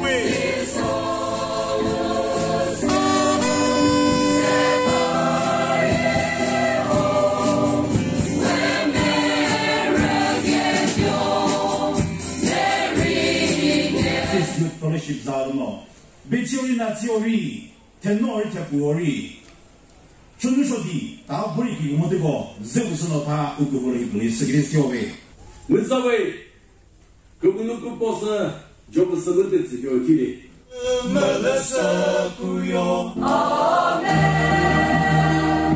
Fellowship zaruno, Bechori na theory, tenor Chekroveyi, Chunusodi, Taburiki, Modigo, Zeusonota, Ukuri, Chekroveyi. With the way, Kubunuku Posa, Job saluted security. Melissa Kuyo. Amen.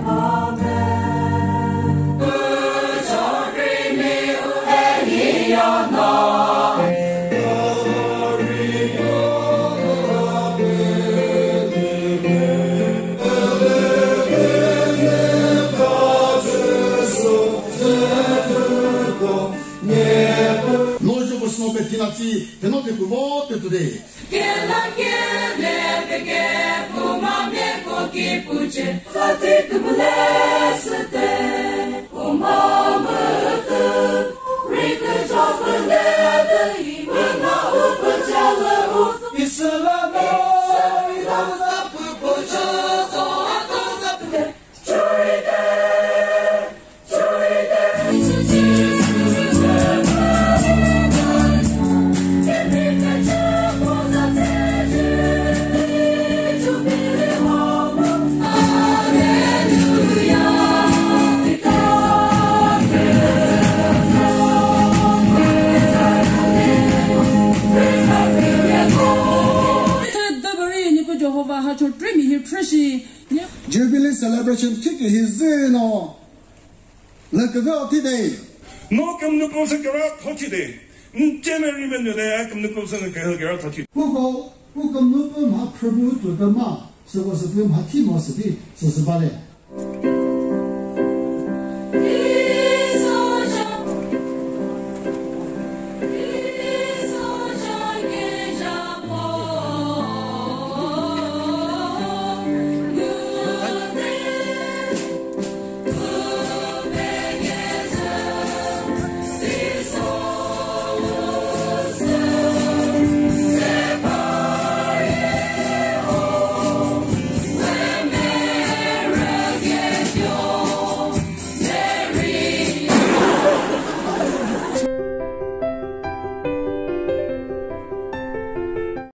Amen. Chokri Miu Ehiyana. Bettinati, tenote kumote today. Kela kele peke kumame koki puche. Fati kumulesete kumamete. Rika chocolate imena upachela us. Isalamo ilama pucha so akosa puche. Churite. Jubilee celebration ticket his zeno. Like a today. No come to close a garage today. Generally, when they come to close a garage today. Who come to my preview to the ma, so was a film Hatimos, so the ballet.